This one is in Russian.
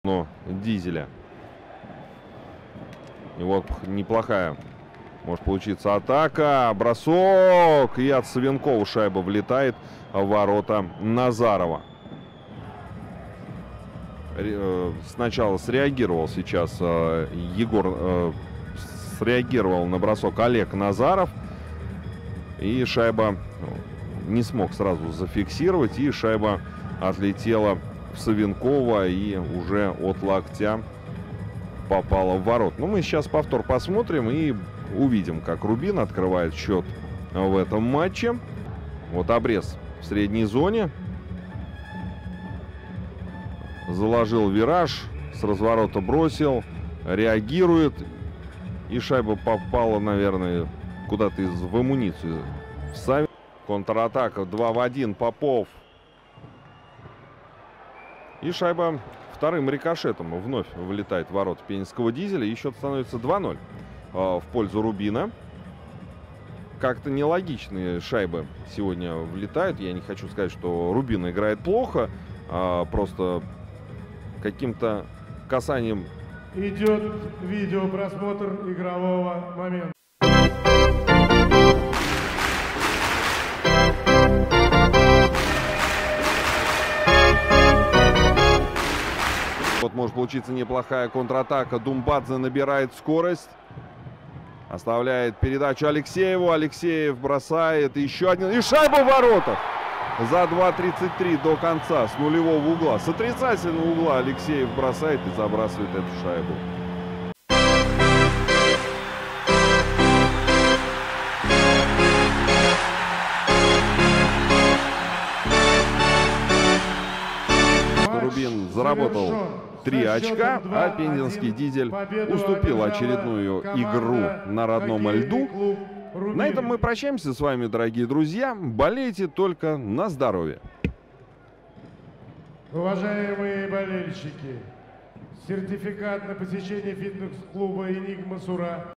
Но Дизеля. И вот неплохая может получиться атака. Бросок. И от Савенкова шайба влетает в ворота Назарова. Сначала среагировал сейчас среагировал на бросок Олег Назаров. И шайба не смог сразу зафиксировать. И шайба отлетела в Савенкова и уже от локтя попала в ворот. Ну, мы сейчас повтор посмотрим и увидим, как Рубин открывает счет в этом матче. Вот обрез в средней зоне. Заложил вираж, с разворота бросил, реагирует. И шайба попала, наверное, куда-то в амуницию. Контратака 2 в 1. Попов. И шайба вторым рикошетом вновь вылетает в ворота Пензенского Дизеля. И счет становится 2-0 в пользу Рубина. Как-то нелогичные шайбы сегодня влетают. Я не хочу сказать, что Рубин играет плохо. Просто каким-то касанием... Идет видеопросмотр игрового момента. Вот может получиться неплохая контратака. Думбадзе набирает скорость. Оставляет передачу Алексееву. Алексеев бросает. Еще один. И шайба в воротах. За 2:33 до конца. С нулевого угла. С отрицательного угла Алексеев бросает и забрасывает эту шайбу. Рубин заработал 3 очка, а Пензенский Дизель уступил очередную игру на родном льду. На этом мы прощаемся с вами, дорогие друзья. Болейте только на здоровье. Уважаемые болельщики, сертификат на посещение фитнес-клуба «Энигма Сура»